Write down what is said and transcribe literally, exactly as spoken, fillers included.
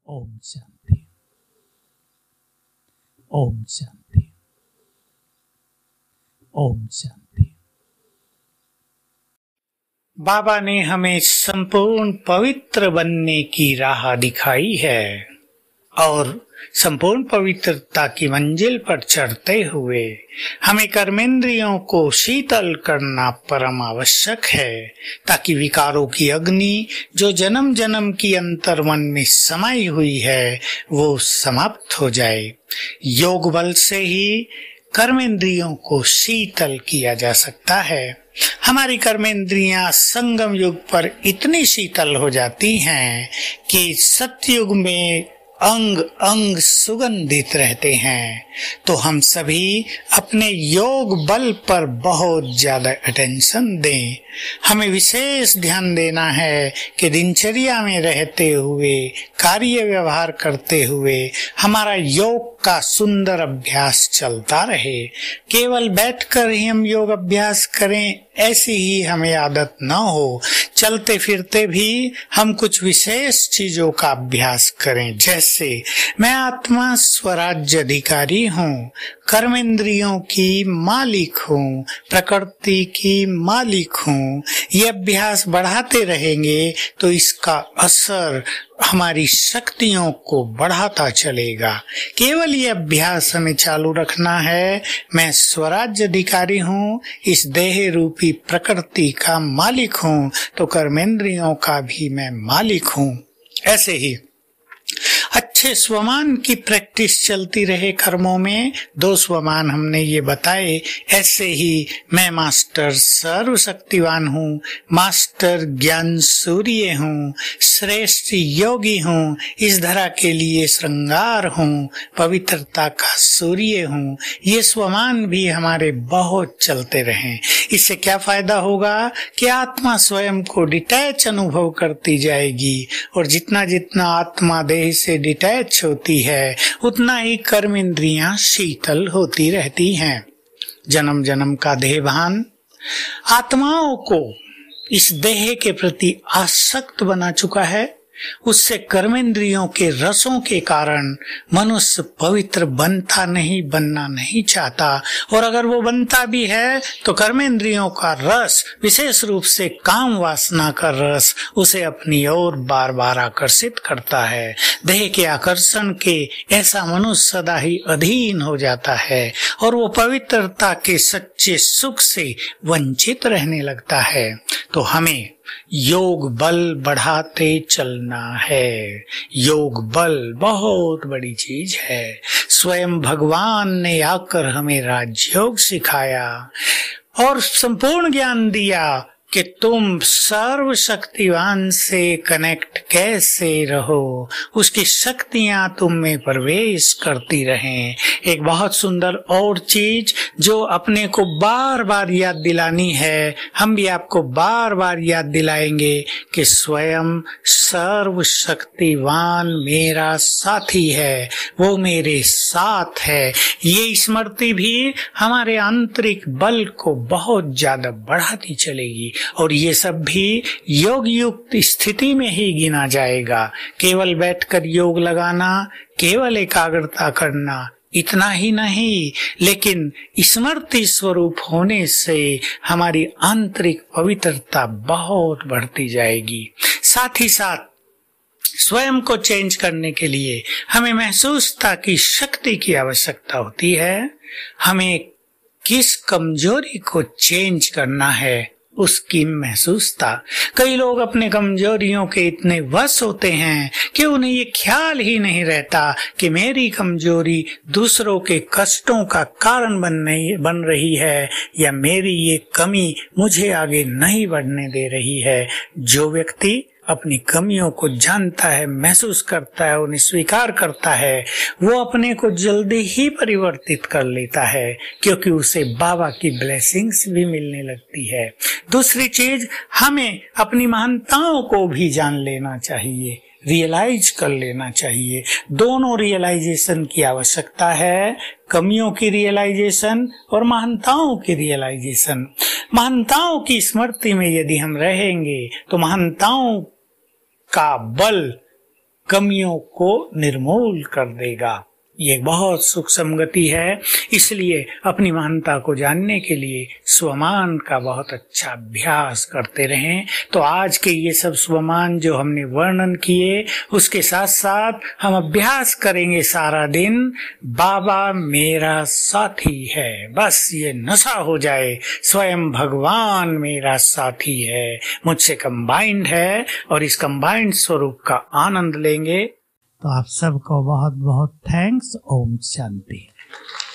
ओम शांति। ओम शांति। ओम शांति। बाबा ने हमें संपूर्ण पवित्र बनने की राह दिखाई है और संपूर्ण पवित्रता की मंजिल पर चढ़ते हुए हमें कर्मेंद्रियों को शीतल करना परम आवश्यक है, ताकि विकारों की अग्नि जो जन्म जन्म की अंतर्मन में समाई हुई है वो समाप्त हो जाए। योग बल से ही कर्मेंद्रियों को शीतल किया जा सकता है। हमारी कर्मेंद्रियां संगम युग पर इतनी शीतल हो जाती हैं कि सतयुग में अंग अंग सुगंधित रहते हैं। तो हम सभी अपने योग बल पर बहुत ज्यादा अटेंशन दें। हमें विशेष ध्यान देना है कि दिनचर्या में रहते हुए, कार्य व्यवहार करते हुए हमारा योग का सुंदर अभ्यास चलता रहे। केवल बैठकर ही हम योग अभ्यास करें ऐसी ही हमें आदत न हो। चलते फिरते भी हम कुछ विशेष चीजों का अभ्यास करें, जैसे मैं आत्मा स्वराज्य अधिकारी हूँ, कर्मेंद्रियों की मालिक हूँ, प्रकृति की मालिक हूँ। ये अभ्यास बढ़ाते रहेंगे तो इसका असर हमारी शक्तियों को बढ़ाता चलेगा। केवल ये अभ्यास हमें चालू रखना है, मैं स्वराज्य अधिकारी हूँ, इस देह रूपी प्रकृति का मालिक हूँ, तो कर्मेंद्रियों का भी मैं मालिक हूँ। ऐसे ही अच्छे स्वमान की प्रैक्टिस चलती रहे कर्मों में। दो स्वमान हमने ये बताए। ऐसे ही मैं मास्टर सर्वशक्तिवान हूँ, मास्टर ज्ञान सूर्य हूँ, श्रेष्ठ योगी हूँ, इस धरा के लिए श्रृंगार हूँ, पवित्रता का सूर्य हूँ। ये स्वमान भी हमारे बहुत चलते रहें। इससे क्या फायदा होगा कि आत्मा स्वयं को डिटैच अनुभव करती जाएगी, और जितना जितना आत्मा देह से डिटैच होती है उतना ही कर्म इंद्रियां शीतल होती रहती हैं। जन्म जन्म का देहभान आत्माओं को इस देह के प्रति आसक्त बना चुका है। उससे कर्मेंद्रियों के रसों के कारण मनुष्य पवित्र बनता नहीं, बनना नहीं चाहता, और अगर वो बनता भी है तो कर्मेंद्रियों का रस, विशेष रूप से काम वासना का रस, उसे अपनी ओर बार बार आकर्षित करता है। देह के आकर्षण के ऐसा मनुष्य सदा ही अधीन हो जाता है और वो पवित्रता के सच्चे सुख से वंचित रहने लगता है। तो हमें योग बल बढ़ाते चलना है। योग बल बहुत बड़ी चीज है। स्वयं भगवान ने आकर हमें राजयोग सिखाया और संपूर्ण ज्ञान दिया कि तुम सर्वशक्तिवान से कनेक्ट कैसे रहो, उसकी शक्तियां तुम में प्रवेश करती रहें। एक बहुत सुंदर और चीज जो अपने को बार बार याद दिलानी है, हम भी आपको बार बार याद दिलाएंगे कि स्वयं सर्वशक्तिवान मेरा साथी है, वो मेरे साथ है। ये स्मृति भी हमारे आंतरिक बल को बहुत ज्यादा बढ़ाती चलेगी, और ये सब भी योग युक्त स्थिति में ही गिना जाएगा। केवल बैठकर योग लगाना, केवल एकाग्रता करना, इतना ही नहीं, लेकिन स्मृति स्वरूप होने से हमारी आंतरिक पवित्रता बहुत बढ़ती जाएगी। साथ ही साथ स्वयं को चेंज करने के लिए हमें महसूसता की शक्ति की आवश्यकता होती है। हमें किस कमजोरी को चेंज करना है उसकी महसूसता। कई लोग अपने कमजोरियों के इतने वश होते हैं कि उन्हें ये ख्याल ही नहीं रहता कि मेरी कमजोरी दूसरों के कष्टों का कारण बन नहीं बन रही है, या मेरी ये कमी मुझे आगे नहीं बढ़ने दे रही है। जो व्यक्ति अपनी कमियों को जानता है, महसूस करता है, उन्हें स्वीकार करता है, वो अपने को जल्दी ही परिवर्तित कर लेता है, क्योंकि उसे बाबा की ब्लेसिंग्स भी मिलने लगती है। दूसरी चीज, हमें अपनी महानताओं को भी जान लेना चाहिए, रियलाइज कर लेना चाहिए। दोनों रियलाइजेशन की आवश्यकता है, कमियों की रियलाइजेशन और महानताओं की रियलाइजेशन। महानताओं की स्मृति में यदि हम रहेंगे तो महानताओं का बल कमियों को निर्मूल कर देगा। ये बहुत सुख संगति है। इसलिए अपनी महानता को जानने के लिए स्वमान का बहुत अच्छा अभ्यास करते रहें। तो आज के ये सब स्वमान जो हमने वर्णन किए, उसके साथ साथ हम अभ्यास करेंगे सारा दिन, बाबा मेरा साथी है। बस ये नशा हो जाए, स्वयं भगवान मेरा साथी है, मुझसे कंबाइंड है, और इस कंबाइंड स्वरूप का आनंद लेंगे। तो आप सबको बहुत बहुत थैंक्स। ओम शांति।